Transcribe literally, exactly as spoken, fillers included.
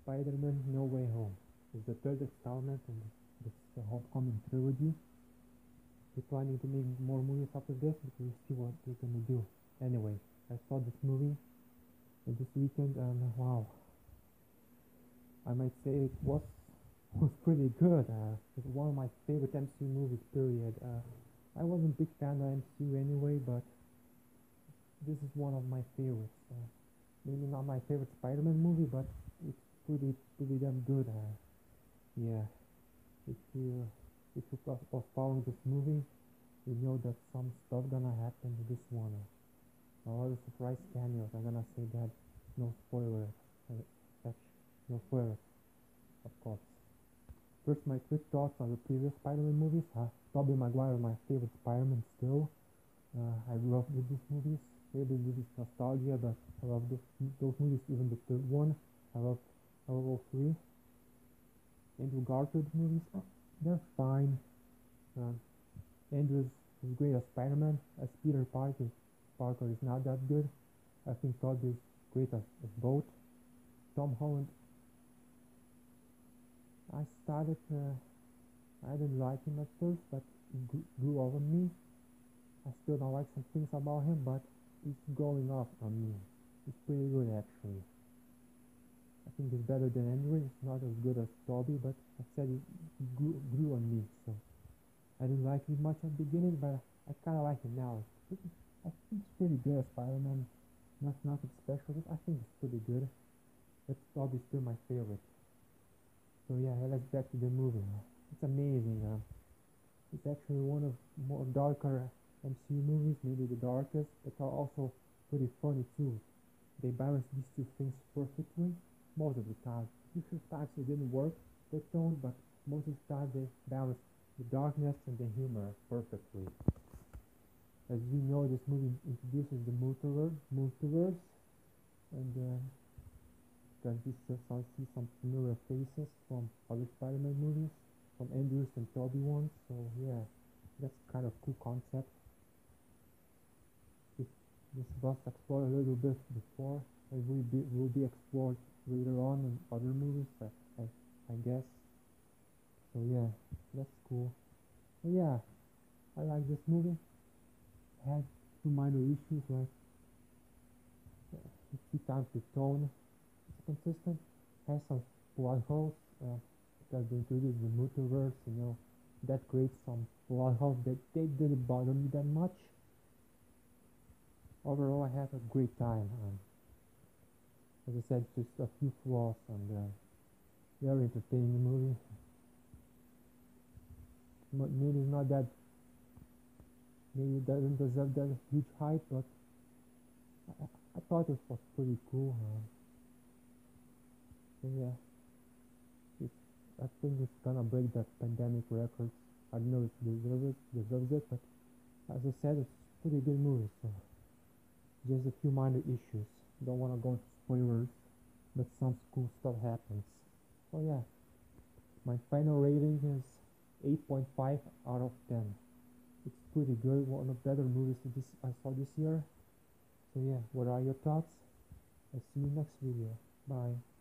Spider-Man No Way Home. It's the third installment in this uh, homecoming trilogy. They're planning to make more movies after this, but we'll see what they're gonna do. Anyway, I saw this movie this weekend and wow, I might say it was was pretty good. Uh, it's one of my favorite M C U movies, period. Uh, I wasn't a big fan of M C U anyway, but this is one of my favorites. Uh, maybe not my favorite Spider-Man movie, but it's pretty pretty damn good. Uh, yeah, if you if you was following this movie, you know that some stuff gonna happen to this one. Uh, a lot of surprise cameos. I'm gonna say that. No spoilers. Uh, such no spoilers, of course. First, my quick thoughts on the previous Spider-Man movies. Uh, Tobey Maguire is my favorite Spider-Man still. Uh, I love these movies. Maybe this is nostalgia, but I love those, those movies, even the third one. I love, I love all three. Andrew Garfield's movies, uh, they're fine. Uh, Andrew is great as Spider-Man. As Peter Parker, Parker is not that good. I think Tobey is great as, as both. Tom Holland, I started, uh, I didn't like him at first, but he grew, grew over me. I still don't like some things about him, but he's growing up on me. He's pretty good actually. I think he's better than Andrew. He's not as good as Tobey, but I said he, he grew, grew on me, so I didn't like him much at the beginning, but I kinda like him now. Pretty, I think he's pretty good as Spider-Man. Not nothing special, but I think it's pretty good. But Tobey's still my favorite. So yeah, let's back to the movie. It's amazing. Uh, it's actually one of more darker M C U movies, maybe the darkest, but are also pretty funny too. They balance these two things perfectly most of the time. A few times it didn't work, the tone, but most of the time they balance the darkness and the humor perfectly. As we know, this movie introduces the multiverse, multiverse and uh, can we still see some familiar faces from other Spider-Man movies, from Andrews and Tobey ones. So yeah, that's kind of cool concept. This, this was explored a little bit before, and will be will be explored later on in other movies, I, I, I guess. So yeah, that's cool. But yeah, I like this movie. It had two minor issues, like a few times the tone is consistent, has some plot holes, uh, because they introduced the multiverse, you know, that creates some plot holes that they didn't bother me that much. Overall, I had a great time. Um, as I said, just a few flaws, and uh, very entertaining movie. Maybe it's not that, maybe it doesn't deserve that huge hype, but I, I thought it was pretty cool. Uh, so yeah, it, I think it's gonna break that pandemic records. I don't know if it deserves it, deserves it, but as I said, it's a pretty good movie. So just a few minor issues. Don't want to go into spoilers, but some cool stuff happens. So yeah, my final rating is eight point five out of ten. It's pretty good, one of the better movies this I saw this year. So yeah, what are your thoughts? I'll see you next video. Bye.